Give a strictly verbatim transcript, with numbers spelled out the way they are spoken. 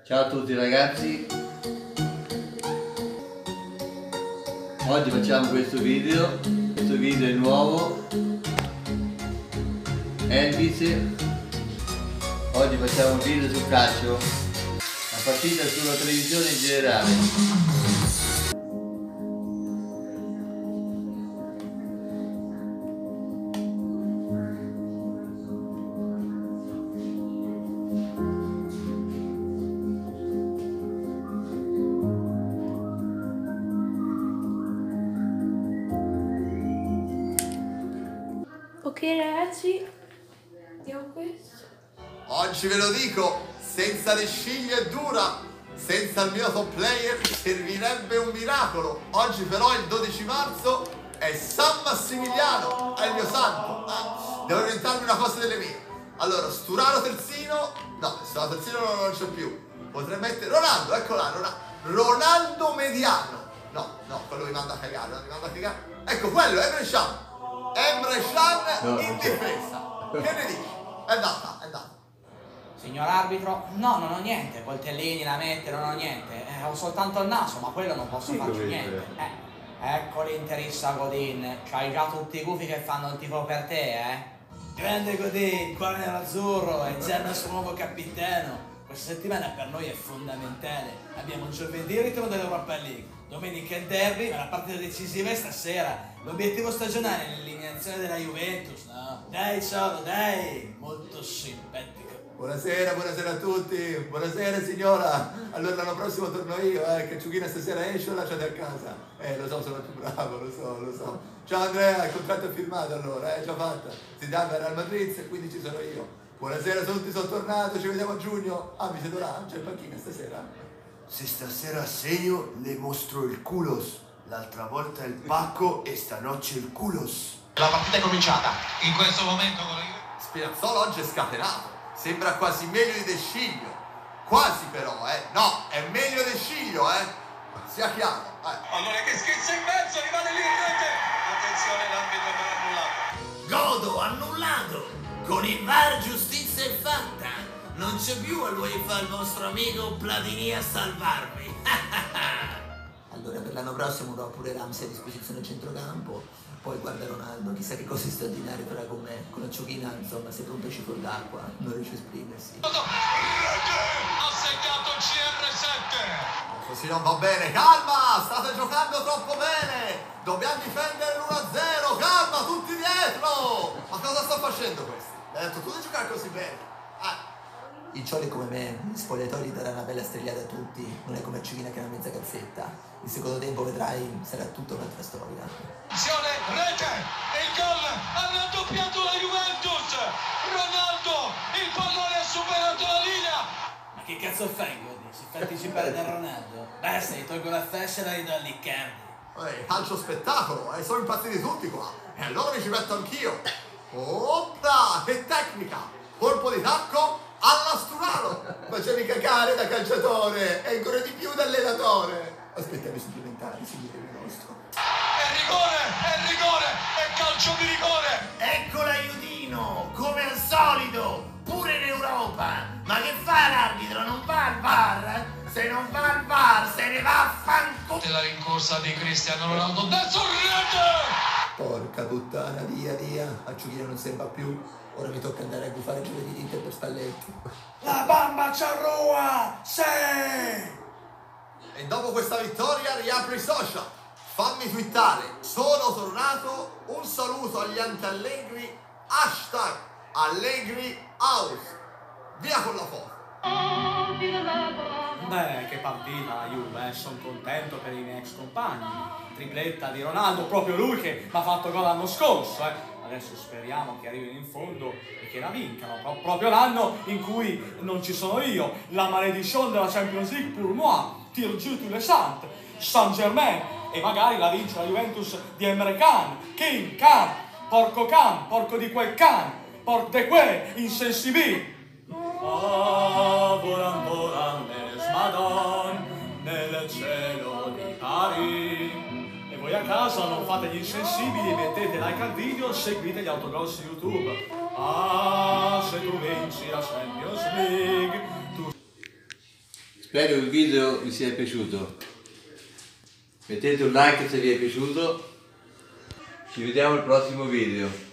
Ciao a tutti ragazzi, oggi facciamo questo video, questo video è nuovo, Elvis, oggi facciamo un video sul calcio, la partita sulla televisione in generale. Ok ragazzi, vediamo questo. Oggi ve lo dico, senza le sciglie è dura, senza il mio top player servirebbe un miracolo. Oggi però il dodici marzo è San Massimiliano, è il mio santo. Ah, devo inventarmi una cosa delle mie. Allora, Sturaro terzino, no, Sturaro terzino non, non c'è più. Potrei mettere Ronaldo, ecco là, Ronaldo, Ronaldo mediano. No, no, quello mi manda a cagare, no, mi manda a cagare. Ecco quello, Emre Can. Emre Can no, in difesa. Che ne dici? È andata, è andata. Signor arbitro, no, non ho niente, coltellini la mette, non ho niente, eh, ho soltanto il naso, ma quello non posso farci niente. Eh, ecco l'interista Godin, c'hai già tutti i gufi che fanno il tifo per te, eh? Grande Godin, cuore nerazzurro, è già il nostro nuovo capitano. Questa settimana per noi è fondamentale, abbiamo giovedì il ritorno dell'Europa League, domenica il derby, ma la partita decisiva è stasera. L'obiettivo stagionale è l'eliminazione della Juventus, no? Dai Sodo, dai! Molto simpatica. Buonasera, buonasera a tutti, buonasera signora. Allora l'anno prossimo torno io, eh, che Ciuchina stasera esce o lasciate a casa. Eh, lo so, sono più bravo, lo so, lo so. Ciao Andrea, il contratto è firmato allora, eh, già fatta. Zidane era al Madrid e quindi ci sono io. Buonasera a tutti, sono tornato, ci vediamo a giugno. Ah, mi siete là? C'è il panchina stasera? Se stasera segno, le mostro il culos. L'altra volta il pacco e stanotte il culos. La partita è cominciata. In questo momento con la... Spinazzola oggi è scatenato. Sembra quasi meglio di De Sciglio. Quasi però, eh. No, è meglio De Sciglio, eh. Sia chiaro. Eh. Allora che schizza in mezzo, rimane lì in rete. Attenzione, l'arbitro per annullato. Godo annullato. Con il V A R giustizia è fatta. Non c'è più a l'UEFA il vostro amico Platini a salvarvi. Allora per l'anno prossimo avrò pure Ramsey a disposizione a centrocampo, poi guarda Ronaldo, chissà che cosa di straordinario farà con me, con la Ciuchina, insomma, se pronto ci fuori d'acqua, non riesce a esprimersi. Ha segnato il C R sette. Così non va bene, calma, state giocando troppo bene, dobbiamo difendere l'uno a zero, calma, tutti dietro. Ma cosa sta facendo questi? Mi ha detto tu di giocare così bene. Ah. I cioli come me, gli spogliatori daranno una bella strigliata a tutti, non è come Ciuchina che è una mezza cazzetta. Il secondo tempo vedrai, sarà tutta un'altra storia. Attenzione, rete, il gol, ha raddoppiato la Juventus. Ronaldo, il pallone ha superato la linea. Ma che cazzo fai, Godi? Si fa anticipare da Ronaldo? Basta, gli tolgo la fascia e la ridò all'Iccardi. Ehi, calcio spettacolo, eh, sono impazziti tutti qua. E allora mi ci metto anch'io. Opla, che tecnica! Colpo di tacco alla Sturaro. Facevi cacare da calciatore e ancora di più da allenatore. Aspettavi supplementari, signore nostro. È rigore, è rigore, è calcio di rigore. Ecco l'aiutino, come al solito, pure in Europa. Ma che fa l'arbitro? Non va al V A R? Se non va al V A R se ne va a fanculo. La rincorsa di Cristiano Ronaldo, destro rete. Porca puttana, via via, a Ciuchina non sembra più, ora mi tocca andare a gufare giovedì l'Inter per Spalletti. La bamba Ciarrua, sì! E dopo questa vittoria riapro i social. Fammi twittare. Sono tornato. Un saluto agli anti-Allegri. Hashtag Allegri House. Via con la foto. Beh, che partita la Juve, eh. Sono contento per i miei ex compagni. Tripletta di Ronaldo, proprio lui che mi ha fatto gol l'anno scorso, eh. Adesso speriamo che arrivino in fondo e che la vincano, Pro proprio l'anno in cui non ci sono io. La maledizione della Champions League pour moi, tire giù tous les saints, Saint Germain, e magari la vince la Juventus di Emre Can, King, Can, porco Can, porco di quel Can, por de que, insensibili. Ah, volan, volan, Madonna, nel cielo di Paris. E voi a casa non fate gli insensibili, mettete like al video, seguite gli autogol su YouTube. Ah, se tu vinci la Champions League, tu... Spero che il video vi sia piaciuto. Mettete un like se vi è piaciuto. Ci vediamo al prossimo video.